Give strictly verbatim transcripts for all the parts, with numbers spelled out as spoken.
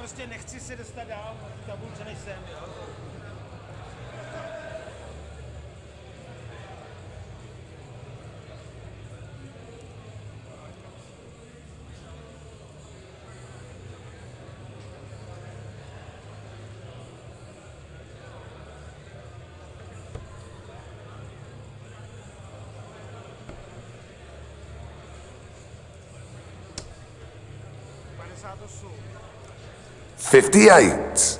prostě nechci se dostat dál v tabulce než jsem, jo. fifty-eight.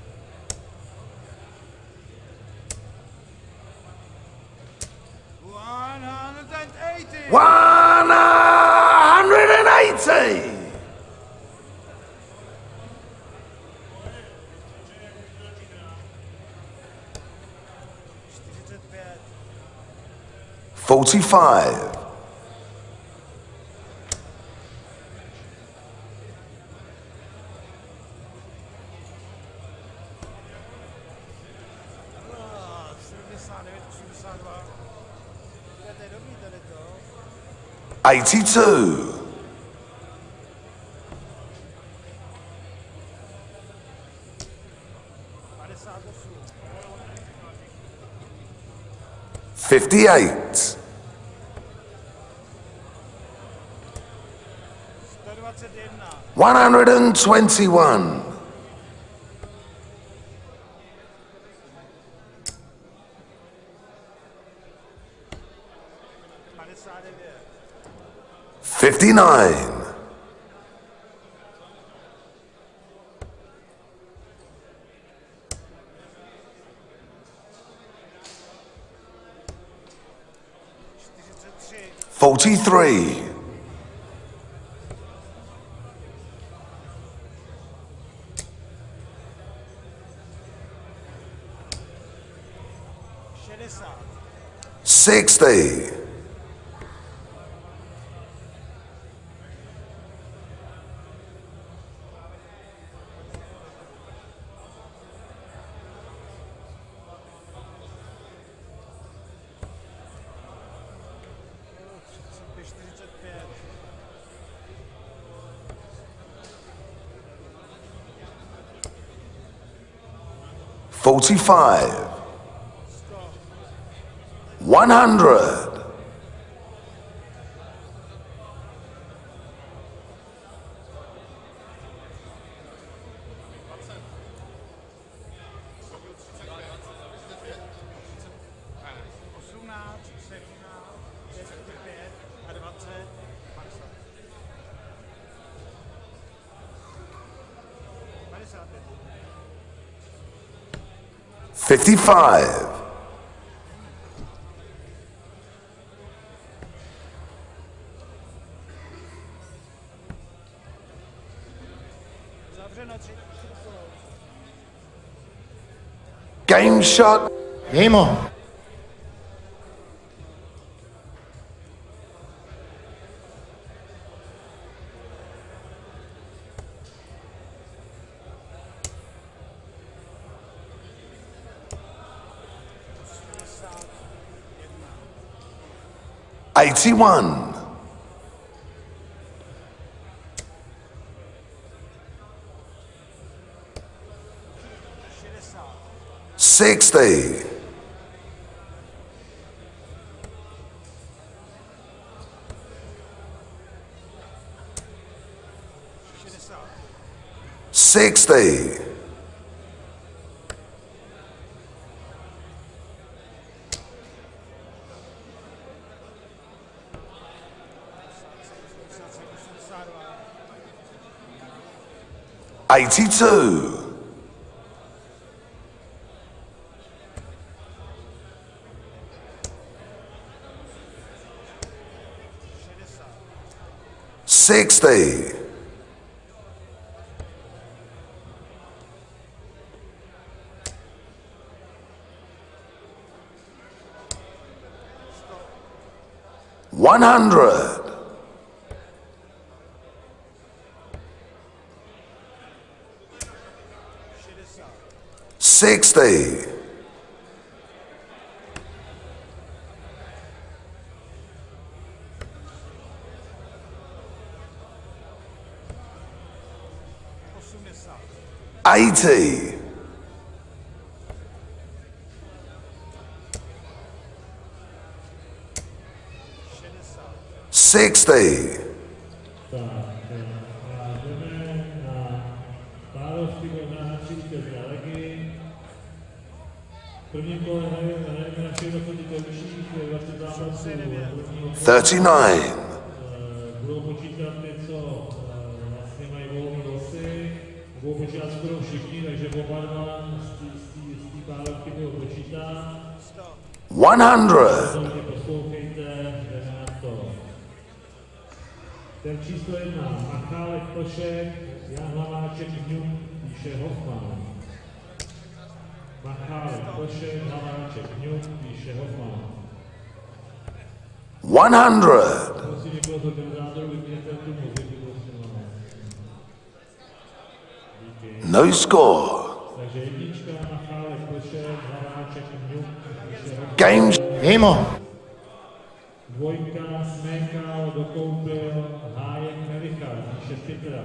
one hundred eighty. one hundred eighty. forty-five. eighty-two. fifty-eight. one hundred twenty-one. fifty-nine. forty-three. sixty. forty-five. one hundred. fifty-five. Game shot. Game on. eighty-one. sixty. sixty. eighty-two. sixty. one hundred. sixty. osmdesát. eighty, šedesát. sixty, Tak, a jdeme na párovky na čtyřicet za legy. V prvním kole hrajeme na všechno choditelších dvacet zápasů. thirty-nine, Budou počítat ty, co vlastně mají volné losy. Budou počítat skoro všichni, takže oba dva z té párovky budou počítat. one hundred, Pozorně poslouchejte, jdeme na to. Ten číslo jedna, Machálek Plšek, Jan Hlaváček Ňuk, píše Hoffman. Machálek Plšek, Hlaváček Ňuk, píše Hoffman. one hundred, Prosím někoho z organizátorů, vypněte tu muziku, prosím vás. Díky. no score. Takže jednička, Machálek Plšek, Hlaváček Ňuk, píše Hoffman. Game Game on. Dvojka, Smekal, dokoupil, Hájek Melichar, píše Pitra.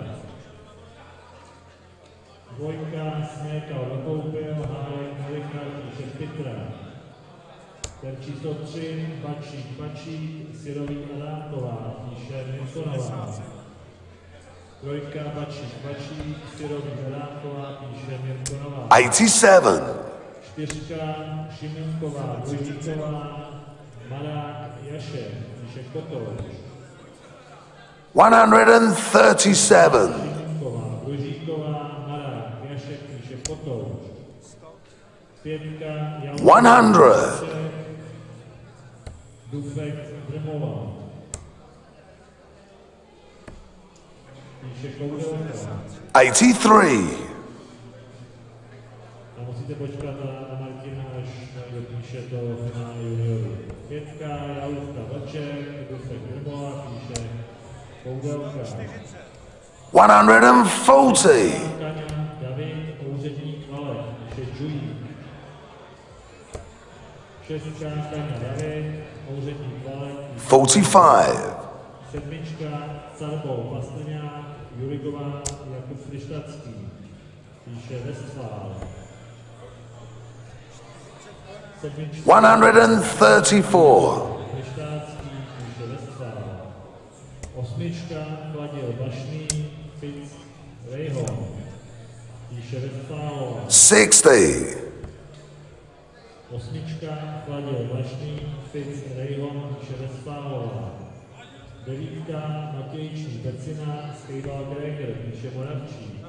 Dvojka, Smekal, dokoupil, Hájek Melichar, píše Pitra. Ten číslo tři, Bačík, Bačík, Syrový Adámková, píše Mirkonová. Trojka, Bačík, Bačík, Syrový Adámková, píše Mirkonová. eighty-seven, Čtyřka, Šimenková, Vojtíková, Marák, Jaše, píše Kotouč. one hundred thirty-seven, Šimenková, Vojtíková, Marák, Jaše, píše Kotouč. Pětka, Jan one hundred, Dufek, Drmová. Píše Koudelka. eighty-three, A musíte počkat na, na Martina, až dopíše to finále juniorů. Pětka, Jaluška Vlček, Dufek Drmová, píše Koudelka. one hundred forty, Kaňa, David, úředník Valek, píše Čují. Šestka, Kaňa, David, úředník Valek, píše forty-five, Sedmička, Carbou, Pastrňák, Jurigová, Jakub Frištacký, píše Westfál. Sedmička, one hundred thirty-four, Frištácký, píše Westfál. Osmička, Vladil Bašný, Fitz, Rejhon, píše Westfálová. sixty, Osmička, Vladil Bašný, Fitz, Rejhon, píše Westfálová. Devítka, Matějčí, Becina, Skejbal Greger, píše Moravčí.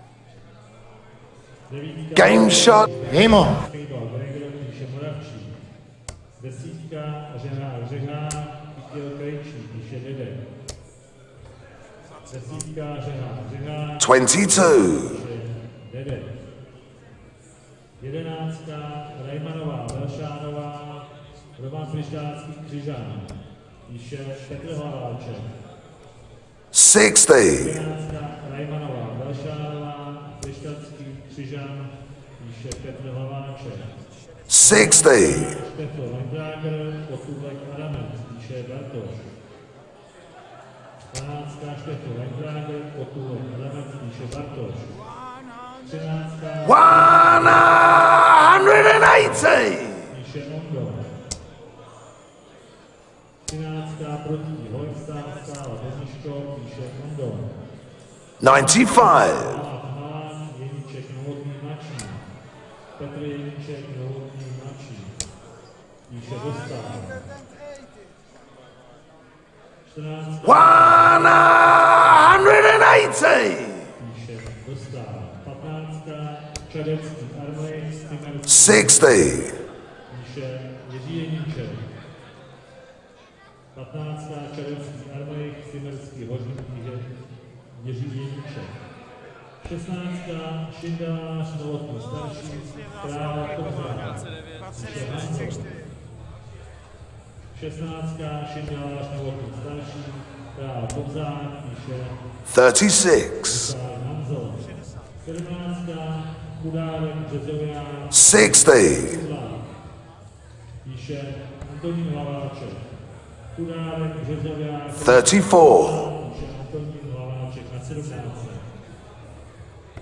Devítka, game shot, Game on. Skejbal Greger, píše Moravčí. Desítka, Řehá, Řehá, Kytil Krejčí, píše Dedek. Desítka, Řehá, Řehá, twenty-two, píše Dedek. Jedenáctka, Rejmanová, Velšánová, Roman Frištácký, Křižán, píše Petr Hlaváček. sixty, Jedenáctka, Rajmanová, Velšánová, Frištacký, Křižan, píše Petr Hlaváček. sixty, Štefl Vendráger, Potůvek Adamec, píše Bartoš. dvanáctka, Štefl Vendráger, Potůvek Adamec, píše Bartoš. třináctka, one hundred eighty, píše Ondo. třináctka, Proti, Hojstávská, Božiško, píše Ondo. ninety-five, Halán, Jeníček, Novotný, mladší. Petr Jeníček, Novotný, mladší. Píše Dostál. čtrnáctka, one hundred eighty, píše Dostál. patnáctka, Čadecký, Armlej, Stimerský, sixty, píše Jiří Jeníček. patnáctka, Čadecký, Armlej, Stimerský, Hořník, píše Jiří Jeníček. šestnáctka, Šindáš, Novotný, starší, Král, Kozák, píše Hanzo. šestnáctka, Šindáš, Novotný, starší, Král, Kozák, píše thirty-six, Král Hanzo. sedmnáctka, Chudárek, Březovián, sixty, Kudlák, píše Antonín Hlaváček. Chudárek, Březovián, thirty-four, píše Antonín Hlaváček na sedmnáctce.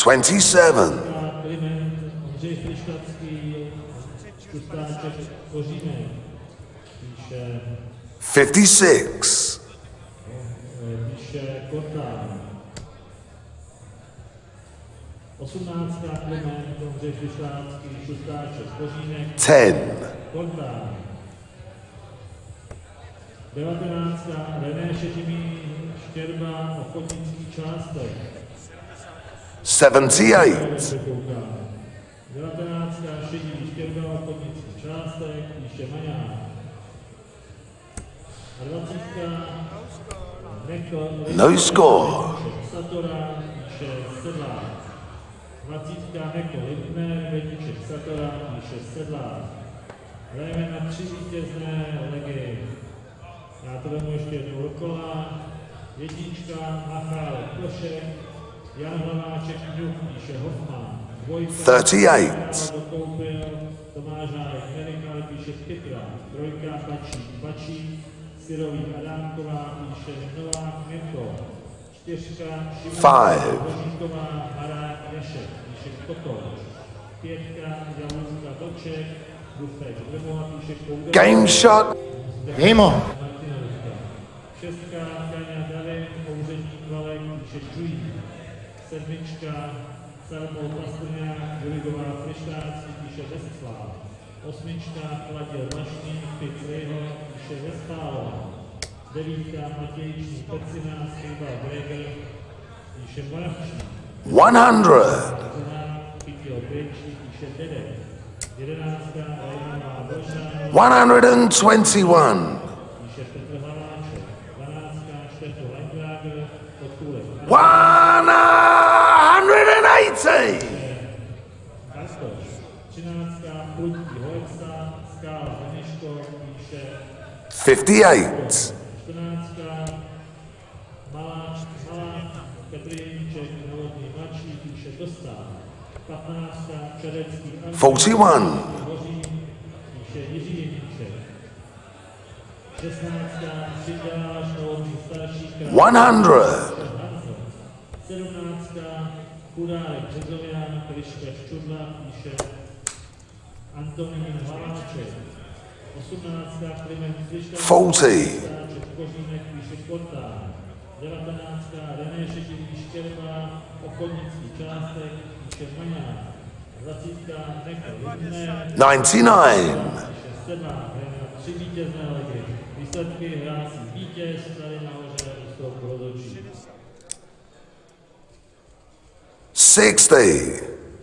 twenty-seven, Kliment, Ondřej Frištatský, Šustáček, Kořínek, píše, fifty-six, píše Kortán. osmnáctka Kliment, Ondřej Frištatský, Šustáček, Kořínek, ten, Kortán. devatenáctka René Šetimí, Štěrba, Ochotnický částek. seventy-eight, devatenáctka Šedivý, Štěrba, Ochotnický částek, píše Maňák. A dvacítka Nekl, no score. Satora, píše Sedlák. dvacítka Nekl, Lindner, Vedíček, Satora, píše Sedlák. Hrajeme na tři vítězné legy. Já to vemu ještě jednou dokola. Jednička, Machálek, Košek, Jan Hlaváček, Kňuk, píše Hoffman. Dvojka, thirty-eight, dokoupil, Tomáš Hárek, Medikal, píše Pětra. Trojka, Bačík, Bačík, Syrový, Adámková, píše Novák, Mirko. Čtyřka, Five. Božíková, Harák, Jašek, píše Kotoč. Pětka, Jaluska, Toček, Dufek, Drmova, píše Koudel. game shot, Mimo. Šestka, Kaňa David, Kouření Valek, píše Čují. Sedmička, Salmou Pastrňák, Juligová Frištácký, píše Vestfál. Osmička, Vladil Mašník, Pic Rejho, píše Vestfálová. Devítka, Matějčný, Pecina, Skribal Greger, píše Moravčí. one hundred, Chytil Krejčí, píše Dedek. Jedenáctka, Rejmová Bošán, one hundred twenty-one, píše Petr Haláček. Dvanáctka, Štefo Langlager, Podkůlek. one hundred eighty, Bartoš. Třináctka, Prudký Hoeksa, Skála Zaniško, píše fifty-eight, čtrnáctka, Malá, Malá, Petr Jeníček, Novotný mladší, píše Dostáv. patnáctka, Čerecký, Andrej, forty-one, Hoří, píše Jiří Jeníček. šestnáctka, Přidáš, Novotný starší, one hundred, Hanzo. sedmnáctka, Chudárek Březovian, Kryška Ščudla, píše Antonín Haláček. osmnáctka, Kliment Frištáček, forty, Kořínek, píše Kortán. devatenáctka, René Šetivý, Štěrba, Ochotnický částek, píše Maňák. dvacítka, Nekl, Lindner, ninety-nine, píše Sedlák. Hrajeme na tři vítězné legy. Výsledky hlásí vítěz, tady nahoře u stolku rozhodčí. sixty,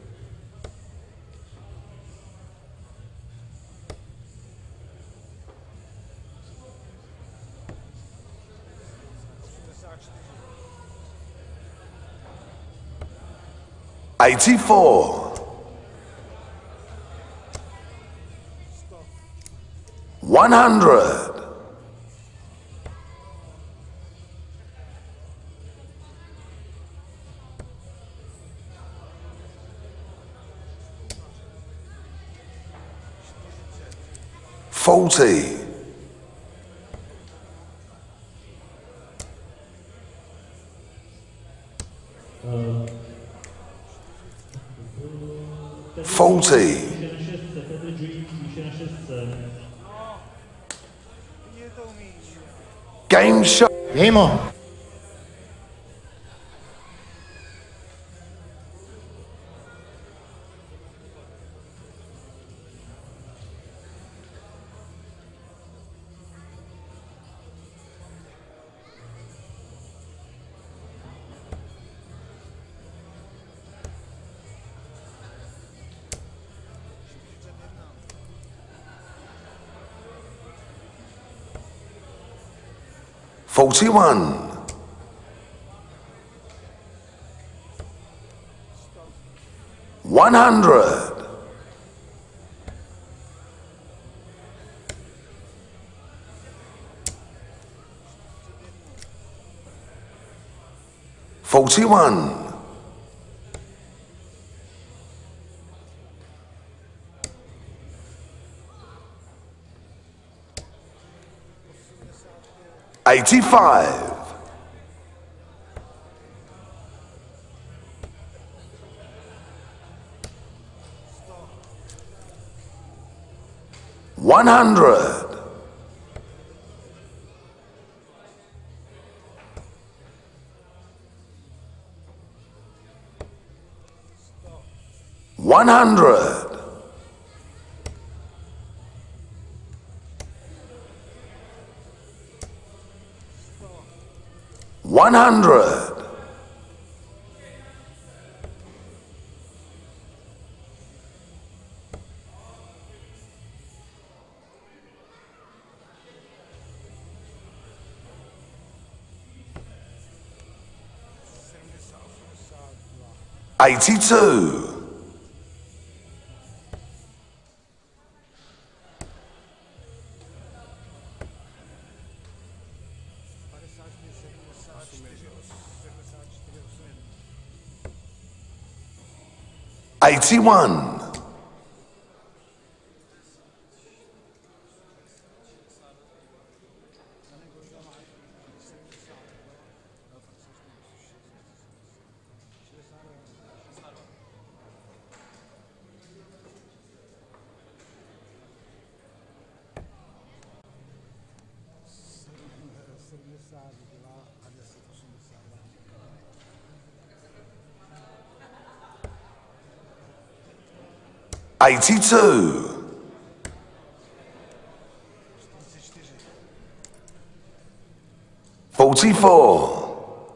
eighty-four, one hundred, forty, forty, Píše na šestce, Petr Džujík, píše na šestce. game shot, Mimo. forty-one, one hundred, forty-one, eighty-five, one hundred. One hundred. One hundred. Eighty-two. Eighty-one. Eighty-two. Forty-four.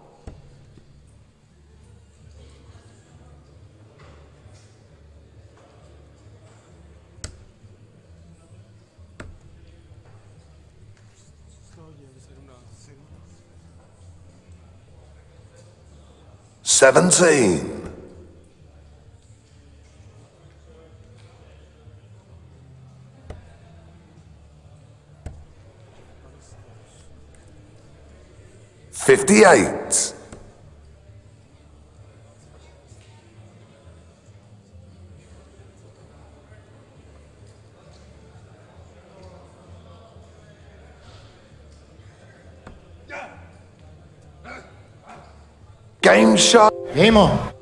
Seventeen. Fifty-eight. Game shot. Game on.